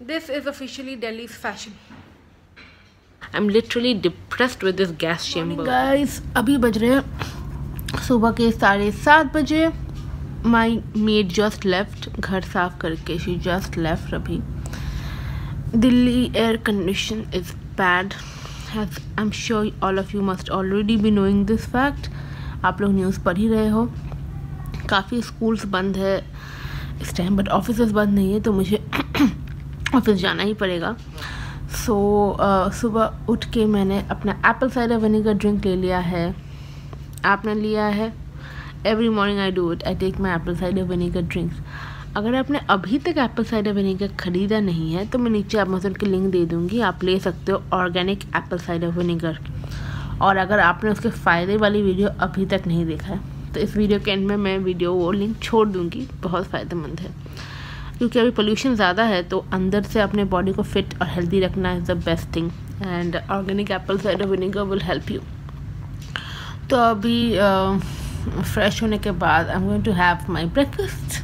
This is officially Delhi's fashion. I'm literally depressed with this gas chamber. Guys, अभी बज रहे हैं सुबह के 7:30 बजे. My maid just left. घर साफ करके she just left अभी. Delhi air condition is bad. As I'm sure all of you must already be knowing this fact. आप लोग न्यूज़ पढ़ ही रहे हो. काफ़ी स्कूल्स बंद है इस टाइम, बट ऑफिसेस बंद नहीं है, तो मुझे ऑफिस जाना ही पड़ेगा. सो सुबह उठ के मैंने अपना एप्पल साइडर विनेगर ड्रिंक ले लिया है. आपने लिया है? Every morning I do it. I take my apple cider vinegar drinks. अगर आपने अभी तक एप्पल साइडर विनेगर ख़रीदा नहीं है तो मैं नीचे अमेज़न की लिंक दे दूँगी, आप ले सकते हो ऑर्गेनिक एप्पल साइडर विनेगर. और अगर आपने उसके फ़ायदे वाली वीडियो अभी तक नहीं देखा है तो इस वीडियो के एंड में मैं वीडियो वो लिंक छोड़ दूँगी. बहुत फ़ायदेमंद है क्योंकि अभी पोल्यूशन ज़्यादा है, तो अंदर से अपने बॉडी को फिट और हेल्दी रखना is the best thing, and organic apple cider vinegar will help you. तो अभी फ्रेश होने के बाद I am going to have my breakfast.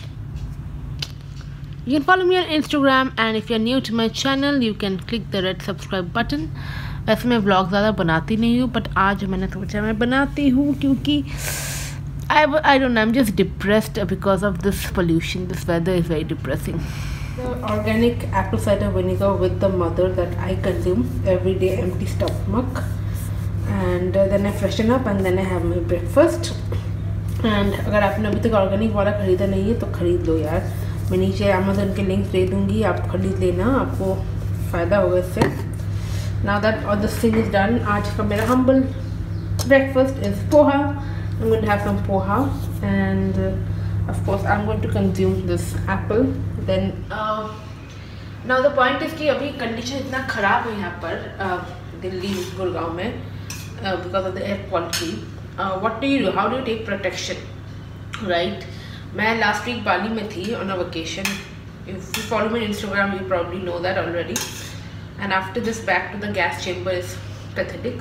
You can follow me on Instagram, and if you're new to my channel, you can click the red subscribe button. वैसे मैं vlog ज़्यादा बनाती नहीं हूँ, बट आज मैंने सोचा मैं बनाती हूँ क्योंकि I don't know, I'm just depressed because of this pollution. This weather is very depressing. The organic apple cider vinegar with the mother that I consume every day, empty stomach, and then I freshen up and then I have my breakfast. And अगर आपने अभी तक organic वाला ख़रीदा नहीं है तो ख़रीद लो यार. मैं नीचे अमेज़न के लिंक दे दूँगी, आप ख़रीद लेना, आपको फ़ायदा होगा इससे. Now that all this thing is done, आज का मेरा humble breakfast is poha. I'm going to have some poha, and of course I'm going to consume this apple. Then now the point is कि अभी condition इतना ख़राब है यहाँ पर दिल्ली गुड़गांव में because of the air quality. What do you do? How do you take protection? Right? मैं last week बाली में थी on a vacation. If you follow me on Instagram, you probably know that already. And after this, back to the gas chamber is pathetic.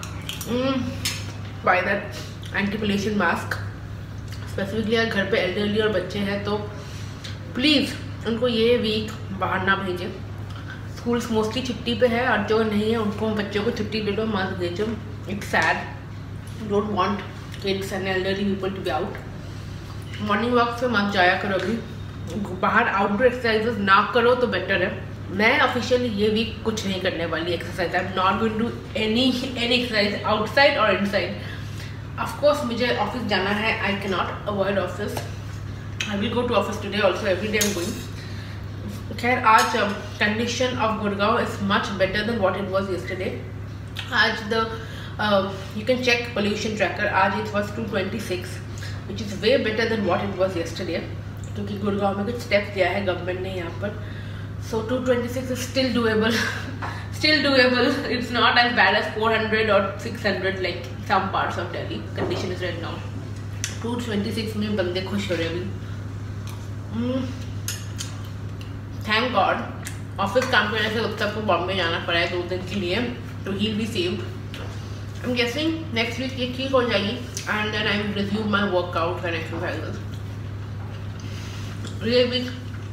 Buy that anti-pollution mask. Specifically अगर घर पे elderly और बच्चे हैं तो please उनको ये week बाहर ना भेजें. स्कूल्स मोस्टली छुट्टी पे है, और जो नहीं है उनको बच्चों को छुट्टी दे दो, मत भेजो. It's sad. Don't want kids and elderly people to be out. Morning walk पे मत जाया करो. अभी बाहर आउटडोर एक्सरसाइजेस ना करो तो बेटर है. मैं ऑफिशियली ये वीक कुछ नहीं करने वाली exercise. I am not going to any exercise outside और इनसाइड. ऑफ कोर्स मुझे ऑफिस जाना है. I can not avoid office. I will go to office today also. Every day I am going. खैर आज condition of Gurgaon is much better than what it was yesterday. आज the you can check pollution tracker. आज it was 226 which is way better than what it was yesterday, क्योंकि गुड़गांव में कुछ steps दिया है government ने यहाँ पर. So 226 is still doable. Still doable. It's not as bad as 400 or 600 like some parts of Delhi. Condition is right now. 226 में बंदे खुश हो रहे अभी. Thank God. ऑफिस काम करने से सबको बॉम्बे जाना पड़ा है 2 दिन के लिए, तो he'll be saved. I'm guessing next week ये ठीक हो जाएगी, and then I will resume my workouts and exercises. ये week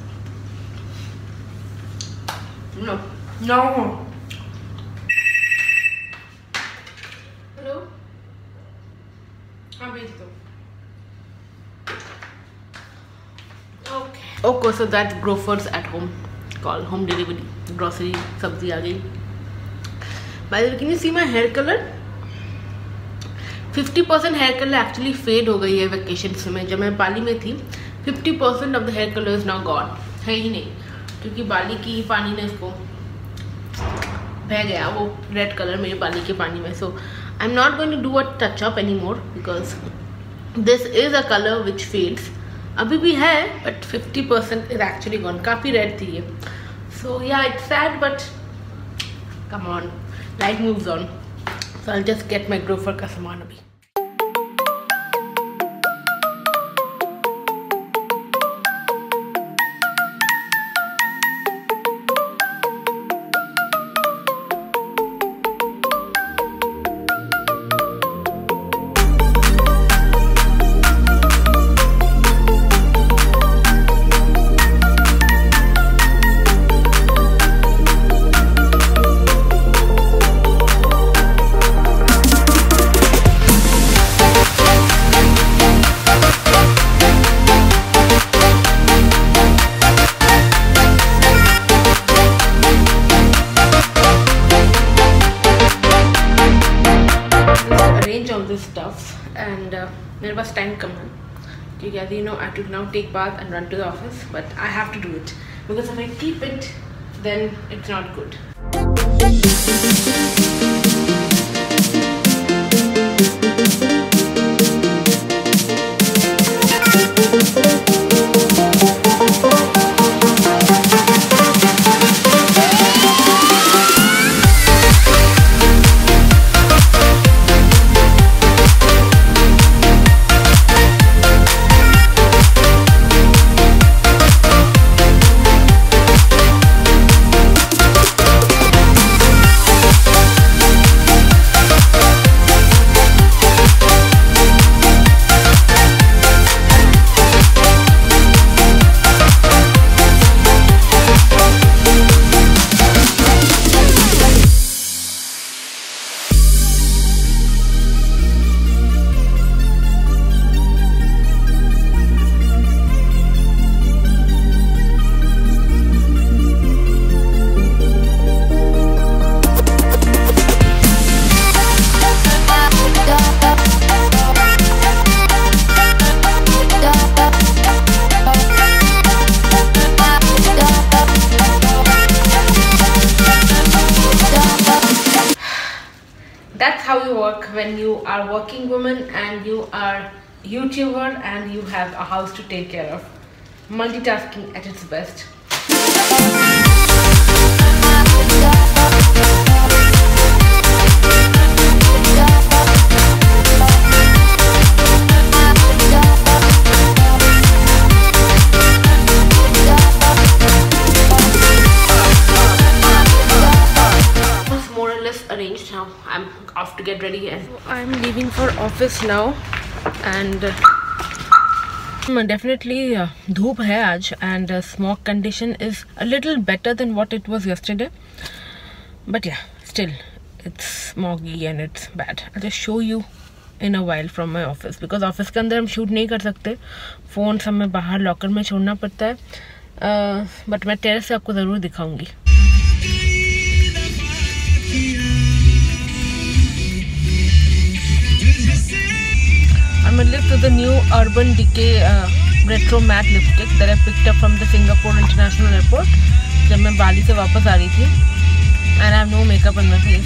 no. Hello. हाँ भेज दो. Okay, so that's Grofers at home. Call home delivery. Grocery सब्जी आ गई. By the way, can you see my hair color? 50% hair colour actually fade हो गई है vacation में. जब मैं बाली में थी 50% off the hair colour is now gone. है ही नहीं, क्योंकि बाली की पानी ने उसको बह गया वो रेड कलर मेरे बाली के पानी में. So I am not going to do a touch up any more because this is a colour which fades. अभी भी है बट 50% इज एक्चुअली गॉन. काफ़ी रेड थी ये. So yeah it's sad but come on, life moves on. So I just get my Grofers का सामान अभी. मेरे पास टाइम कम है क्योंकि as you know I have to now take bath and run to the office, but I have to do it because if I keep it then it's not good. That's how you work when you are working woman and you are YouTuber and you have a house to take care of. Multitasking at its best. Arranged now. I'm off to get ready and I'm leaving for office now and definitely धूप है आज and smog condition is a little better than what it was yesterday, but yeah, still it's smoggy and it's bad. I'll just show you in a while from my office because office के अंदर हम shoot नहीं कर सकते, phone सब में बाहर locker में छोड़ना पड़ता है, but मैं टेरेस से आपको ज़रूर दिखाऊंगी. I'm in love with the new Urban Decay retro matte lipstick that I picked up from the Singapore International Airport जब मैं बाली से वापस आ रही थी, and I have no makeup on my face.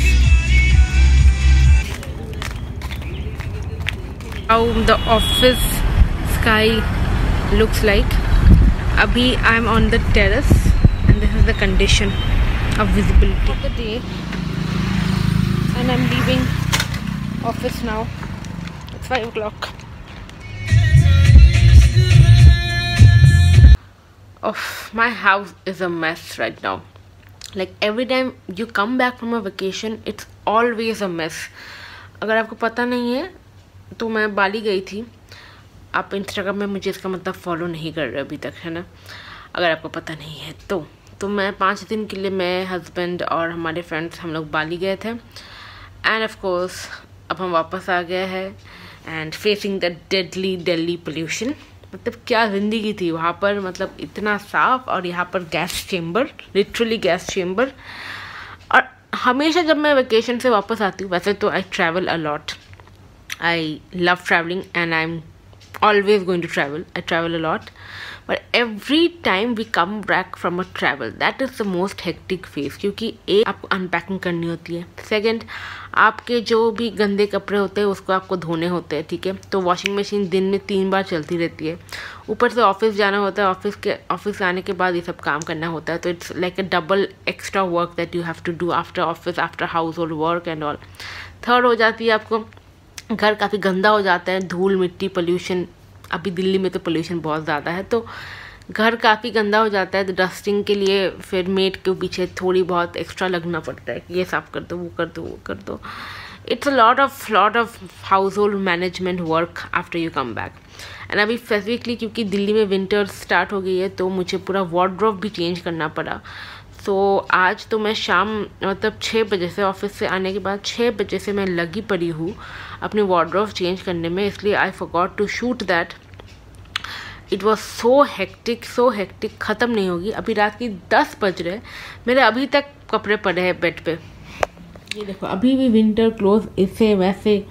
How the office sky looks like. अभी I'm on the terrace and this is the condition of visibility of the day, and I'm leaving office now. It's 5 o'clock. Oh, my house is a mess right now. Like every time you come back from a vacation, it's always a mess. अगर आपको पता नहीं है तो मैं बाली गई थी. आप इंस्टाग्राम में मुझे इसका मतलब फॉलो नहीं कर रहे अभी तक, है ना? अगर आपको पता नहीं है तो मैं 5 दिन के लिए मैं हस्बैंड और हमारे फ्रेंड्स हम लोग बाली गए थे. एंड ऑफ कोर्स अब हम वापस आ गए हैं and facing the deadly Delhi pollution. मतलब क्या ज़िंदगी थी वहाँ पर, मतलब इतना साफ, और यहाँ पर gas chamber, literally gas chamber. और हमेशा जब मैं वेकेशन से वापस आती हूँ, वैसे तो I travel a lot, I love travelling and I am always going to travel. I travel a lot, but every time we come back from a travel, that is the most hectic phase. क्योंकि एक आपको unpacking करनी होती है, second आपके जो भी गंदे कपड़े होते हैं उसको आपको धोने होते हैं, ठीक है? तो वॉशिंग मशीन दिन में 3 बार चलती रहती है. ऊपर से ऑफिस जाना होता है, ऑफिस आने के बाद ये सब काम करना होता है. तो it's like a double extra work that you have to do after office, after household work and all. Third हो जाती है आपको घर काफ़ी गंदा हो जाता है, धूल मिट्टी पोल्यूशन. अभी दिल्ली में तो पोल्यूशन बहुत ज़्यादा है, तो घर काफ़ी गंदा हो जाता है. तो डस्टिंग के लिए फिर मेड के पीछे थोड़ी बहुत एक्स्ट्रा लगना पड़ता है, ये साफ़ कर दो, वो कर दो, वो कर दो. It's a lot of household management work after you come back. And अभी स्पेसिफिकली क्योंकि दिल्ली में विंटर स्टार्ट हो गई है तो मुझे पूरा वार्डरोब भी चेंज करना पड़ा. तो आज तो मैं शाम मतलब 6 बजे से, ऑफिस से आने के बाद 6 बजे से मैं लगी पड़ी हूँ अपनी वार्डरोब चेंज करने में, इसलिए I forgot to shoot that. It was so hectic, ख़त्म नहीं होगी. अभी रात की 10 बज रहे, मेरे अभी तक कपड़े पड़े हैं बेड पे. ये देखो अभी भी विंटर क्लोथ ऐसे वैसे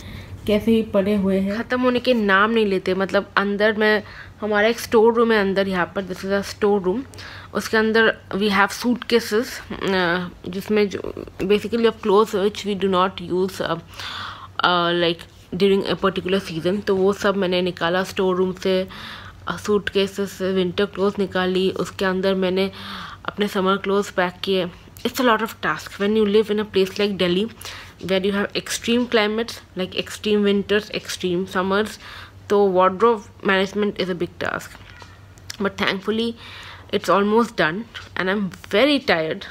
कैसे ही पड़े हुए हैं, ख़त्म होने के नाम नहीं लेते। मतलब अंदर में हमारा एक स्टोर रूम है अंदर, यहाँ पर this is a store room. उसके अंदर वी हैव सूट केसेस जिसमें जो basically of clothes which we do not use like during a particular season. तो वो सब मैंने निकाला स्टोर रूम से, सूट केसेस से विंटर क्लोथ्स निकाली, उसके अंदर मैंने अपने समर क्लोथ्स पैक किए। It's a lot of tasks when you live in a place like Delhi where you have extreme climates like extreme winters, extreme summers. So wardrobe management is a big task, but thankfully it's almost done and I'm very tired.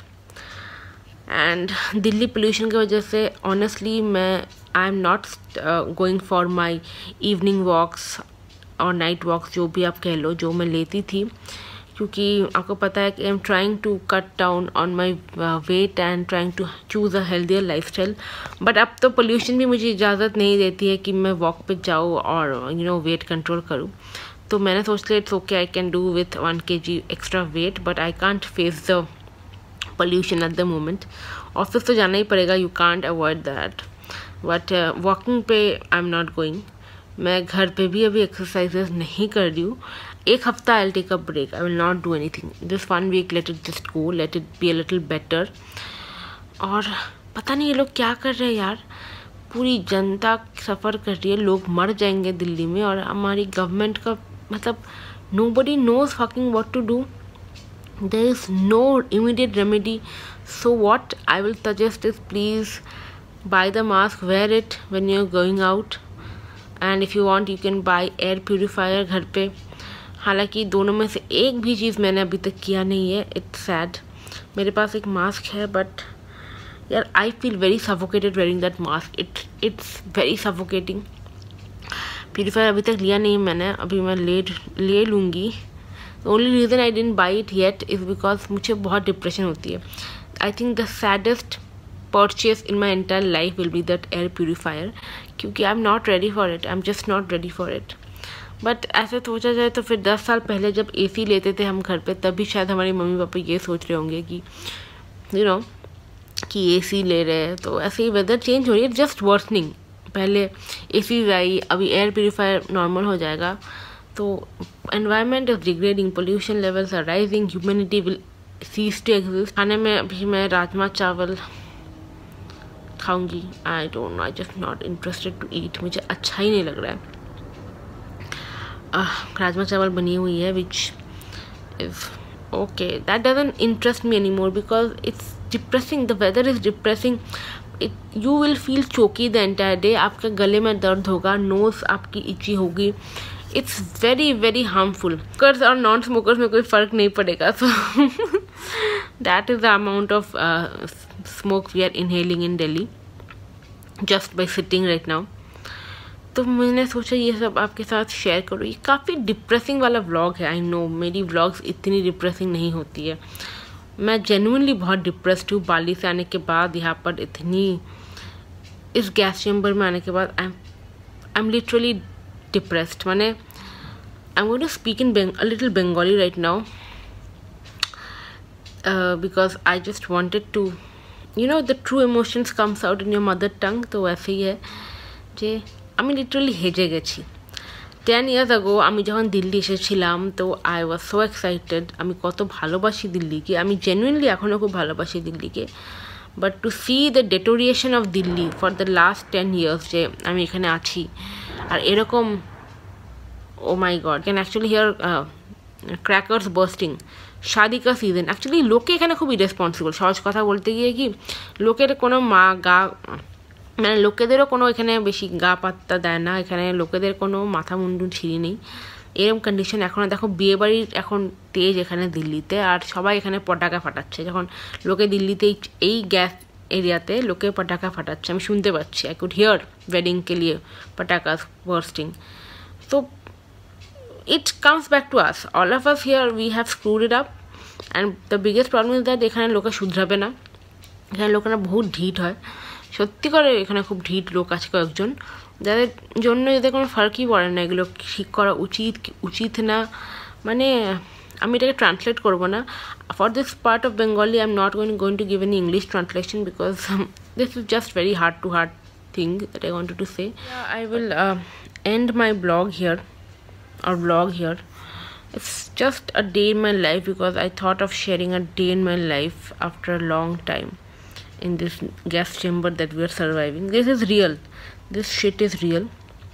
And Delhi pollution की वजह से honestly I'm not going for my evening walks और night walks जो भी आप कह लो, जो मैं लेती थी, क्योंकि आपको पता है कि I am trying to cut down on my weight and trying to choose a healthier lifestyle. But अब तो पोल्यूशन भी मुझे इजाज़त नहीं देती है कि मैं वॉक पे जाऊँ और वेट कंट्रोल करूँ। तो मैंने सोच लिया it's okay, I can do with 1 kg extra weight, but I can't face the pollution at the moment. Office तो जाना ही पड़ेगा, you can't avoid that, but walking पे आई एम नॉट गोइंग। मैं घर पे भी अभी एक्सरसाइजेज नहीं कर रही हूँ। एक हफ्ता I will take a break, I will not do anything this 1 week, let it just go, let it be a little better. और पता नहीं ये लोग क्या कर रहे हैं यार, पूरी जनता सफ़र कर रही है, लोग मर जाएंगे दिल्ली में, और हमारी गवर्नमेंट का मतलब nobody knows fucking what to do. There is no immediate remedy. So what I will suggest is please buy the mask, wear it when you're going out, and if you want you can buy air purifier घर पे। हालांकि दोनों में से एक भी चीज़ मैंने अभी तक किया नहीं है, इट्स सैड। मेरे पास एक मास्क है बट यार I feel very suffocated wearing that mask, it's very suffocating. Purifier अभी तक लिया नहीं मैंने, अभी मैं ले लूँगी। The only reason I didn't buy it yet is because मुझे बहुत डिप्रेशन होती है। I think the saddest purchase in my entire life will be that air purifier, क्योंकि I'm not ready for it, I'm just not ready for it. But ऐसे सोचा जाए तो फिर 10 साल पहले जब AC लेते थे हम घर पे, तभी शायद हमारे मम्मी पापा ये सोच रहे होंगे कि कि AC ले रहे हैं, तो ऐसे ही वेदर चेंज हो रही है, जस्ट वर्सनिंग। पहले AC आई, अभी एयर प्योरीफायर नॉर्मल हो जाएगा। तो environment is degrading, pollution levels are rising, humanity will cease to exist. खाने में अभी मैं राजमा चावल खाऊंगी। I don't know, I just not interested to eat, मुझे अच्छा ही नहीं लग रहा है। राजमा चावल बनी हुई है which is okay, that doesn't interest me any more because it's depressing, the weather is depressing. You will feel choky the entire day, आपके गले में दर्द होगा, नोज आपकी इची होगी, it's very very harmful. Smokers और नॉन स्मोकर्स में कोई फ़र्क नहीं पड़ेगा। So that is the amount of smoke we are inhaling in Delhi just by sitting right now. तो मैंने सोचा ये सब आपके साथ शेयर करूँ। ये काफ़ी डिप्रेसिंग वाला व्लॉग है, आई नो मेरी व्लॉग्स इतनी डिप्रेसिंग नहीं होती है। मैं जेन्युइनली बहुत डिप्रेस्ड हूँ बाली से आने के बाद, यहाँ पर इस गैस चैम्बर में आने के बाद आई एम लिटरली डिप्रेस्ड। मैंने I am going to speak in a little Bengali right now because I just wanted to the true emotions comes out in your mother tongue. তো वैसे ही है যে আমি লিটারালি হেজে গেছি। 10 years ago আমি যখন দিল্লি এসেছিলাম তো আই ওয়াজ সো এক্সাইটেড, আমি কত ভালোবাসি দিল্লিকে, আমি জেনুইনলি এখনও খুব ভালোবাসি দিল্লিকে। But to see the deterioration of Delhi for the last 10 years যে আমি এখানে আছি আর এরকম, oh my god, can actually hear crackers bursting. शादी का सीजन एक्चुअली लोके এখানে খুব ইরেসপন্সিবল। সহজ কথা বলতে গিয়ে কি লোকের কোনো মানে লোকেদেরও কোনো এখানে বেশি গা পাত্তা দেয় না, এখানে লোকেদের কোনো মাথা মুন্ডু ছিঁড়ি নেই, এরকম কন্ডিশন। এখন দেখো বিয়েবাড়ির এখন তেজ এখানে দিল্লিতে, আর সবাই এখানে পটাকা ফাটাচ্ছে। যখন লোকে দিল্লিতে এই গ্যাস এরিয়াতে লোকে পটাকা ফাটাচ্ছে, আমি শুনতে পাচ্ছি, আই কুড হিয়ার वेडिंग के लिए पटाखास bursting. So it comes back to us, all of us here we have screwed it up, and the biggest problem is that এখানে লোকে শুধরাবে না, এখানে লোকেরা বহুত ঢিট হয়, সত্যি করে এখানে খুব ঢিট লোক আছে কয়েকজন, যাদের জন্য এদের কোনো ফার্কই পড়ে না, এগুলো ঠিক করা উচিত না। মানে আমি এটাকে ট্রান্সলেট করবো না। For this part of Bengali I am not going to give any English translation because this is just very hard to hard thing that I wanted to say. Yeah, I will end my blog here, or vlog here. It's just a day in my life, because I thought of sharing a day in my life after a long time in this gas chamber that we are surviving. This is real. This shit is real.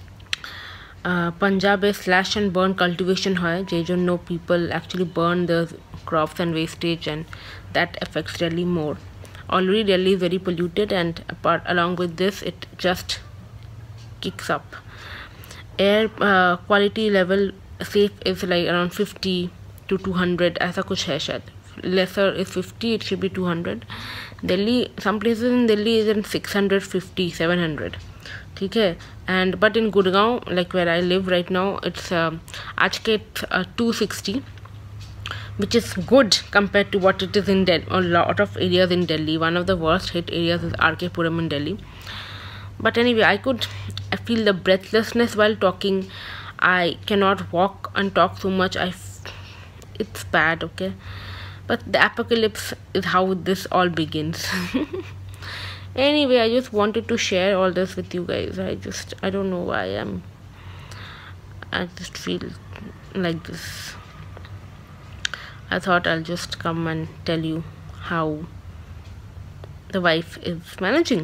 Punjab is slash and burn cultivation hai, no people actually burn the crops and wastage, and that affects Delhi more. Already Delhi is very polluted, and along with this it just kicks up. Air quality level safe is like around 50 to 200, aisa kuch hai shayad. Lesser is 50, it should be 200. Delhi, some places in Delhi is in 650, 700. Okay, and but in Gurgaon, like where I live right now, it's aajke 260, which is good compared to what it is in Delhi. A lot of areas in Delhi, one of the worst hit areas is RK Puram in Delhi. But anyway, I feel the breathlessness while talking. I cannot walk and talk so much. It's bad, okay. But the apocalypse is how this all begins. Anyway, I just wanted to share all this with you guys. I don't know why I just feel like this. I thought I'll just come and tell you how the wife is managing.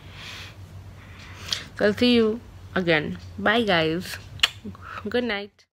So I'll see you again. Bye guys. Good night.